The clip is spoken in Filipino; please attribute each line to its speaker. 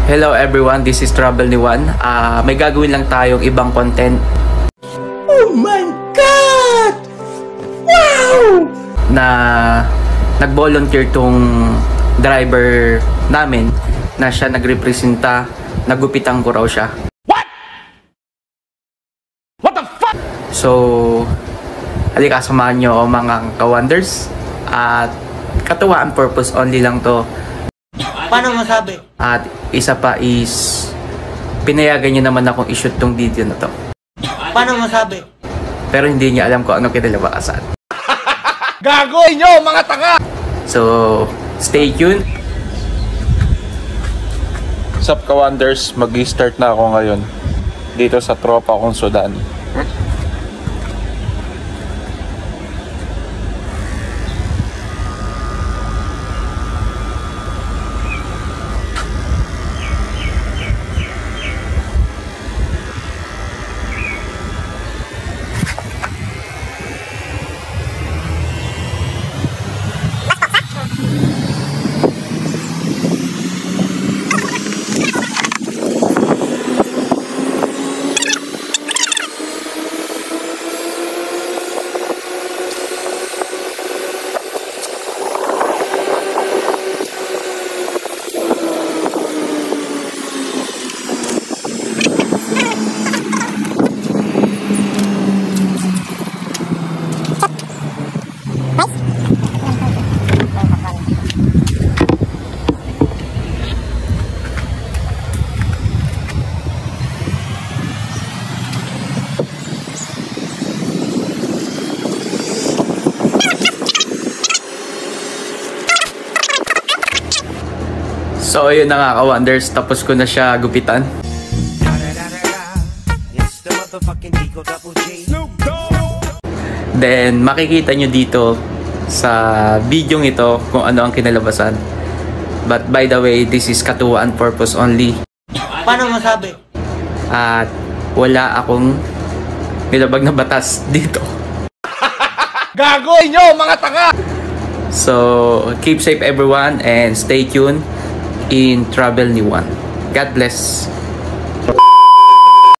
Speaker 1: Hello everyone, this is Travel ni Juan. May gagawin lang tayong ibang content.
Speaker 2: Oh my God! Wow!
Speaker 1: Na nag-volunteer tong driver namin na siya nagrepresenta, nagupitan ko raw siya.
Speaker 2: What? What the fuck?
Speaker 1: So, halika samahan nyo mga ka-wonders. At Katuwaan Purpose Only lang to.
Speaker 3: Paano masabi?
Speaker 1: At isa pa is pinayagan nyo naman akong i-shoot tong video na to.
Speaker 3: Paano masabi?
Speaker 1: Pero hindi niya alam kung ano kinalabasan.
Speaker 2: Gago nyo mga tanga!
Speaker 1: So, stay tuned.
Speaker 4: Sup ka-wonders, mag-start na ako ngayon dito sa tropa kong Sudan.
Speaker 1: So ayun na nga ka-wonders, tapos ko na siya gupitan. Then makikita nyo dito sa video ito kung ano ang kinalabasan. But by the way, this is Katuwaan Purpose Only.
Speaker 3: Paano masabi?
Speaker 1: At wala akong nilabag na batas dito.
Speaker 2: Gago nyo mga tanga!
Speaker 1: So keep safe everyone and stay tuned in Travel ni Juan. God bless.